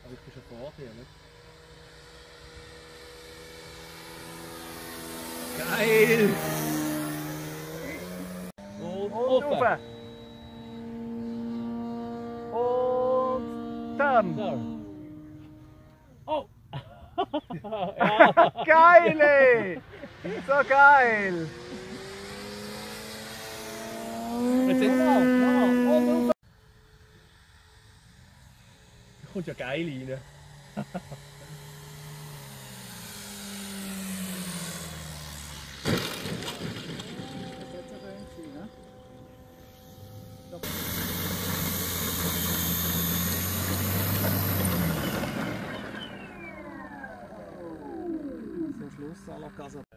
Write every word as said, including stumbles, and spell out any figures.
Aber ich bin schon vor dir, nicht? Geil! Und, Und offen! Und dann! So. Oh! Ja. Geil! Ey. So geil! Jetzt sind wir auf, ja. Und auf! Da kommt ja geil rein. Zum Schluss à la Casa.